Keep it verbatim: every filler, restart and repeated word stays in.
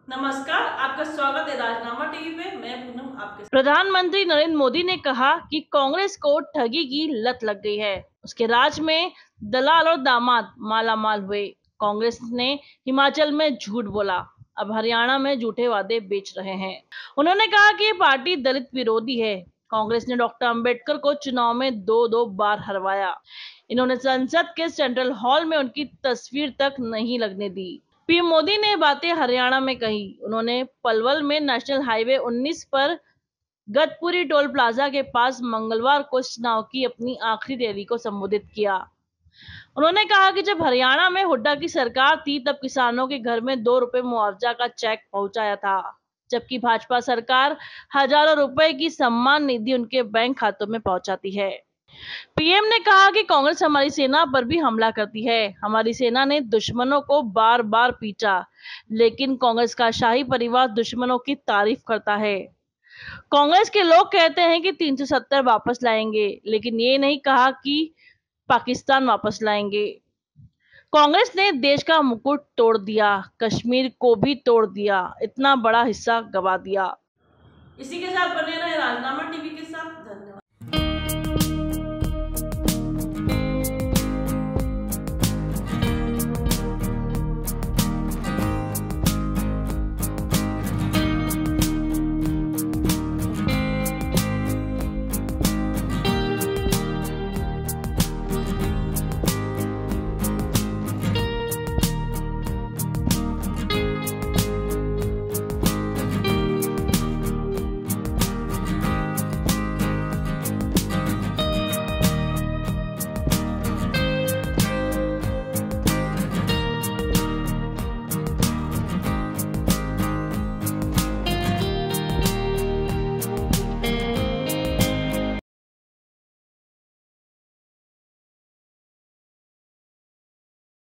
नमस्कार, आपका स्वागत है राजनामा टीवी पे। मैं पूनम आपके साथ। प्रधानमंत्री नरेंद्र मोदी ने कहा कि कांग्रेस को ठगी की लत लग गई है। उसके राज में दलाल और दामाद मालामाल हुए। कांग्रेस ने हिमाचल में झूठ बोला, अब हरियाणा में झूठे वादे बेच रहे हैं। उन्होंने कहा कि ये पार्टी दलित विरोधी है। कांग्रेस ने डॉक्टर अंबेडकर को चुनाव में दो दो बार हरवाया। इन्होंने संसद के सेंट्रल हॉल में उनकी तस्वीर तक नहीं लगने दी। पीएम मोदी ने बातें हरियाणा में कही। उन्होंने पलवल में नेशनल हाईवे उन्नीस पर गतपुरी टोल प्लाजा के पास मंगलवार को चुनाव की अपनी आखिरी रैली को संबोधित किया। उन्होंने कहा कि जब हरियाणा में हुड्डा की सरकार थी तब किसानों के घर में दो रुपए मुआवजा का चेक पहुंचाया था, जबकि भाजपा सरकार हजारों रुपए की सम्मान निधि उनके बैंक खातों में पहुंचाती है। पीएम ने कहा कि कांग्रेस हमारी सेना पर भी हमला करती है। हमारी सेना ने दुश्मनों को बार बार पीटा, लेकिन कांग्रेस का शाही परिवार दुश्मनों की तारीफ करता है। कांग्रेस के लोग कहते हैं कि तीन सौ सत्तर वापस लाएंगे, लेकिन ये नहीं कहा कि पाकिस्तान वापस लाएंगे। कांग्रेस ने देश का मुकुट तोड़ दिया, कश्मीर को भी तोड़ दिया, इतना बड़ा हिस्सा गवा दिया। इसी के साथ बने रहे राजनामा टीवी।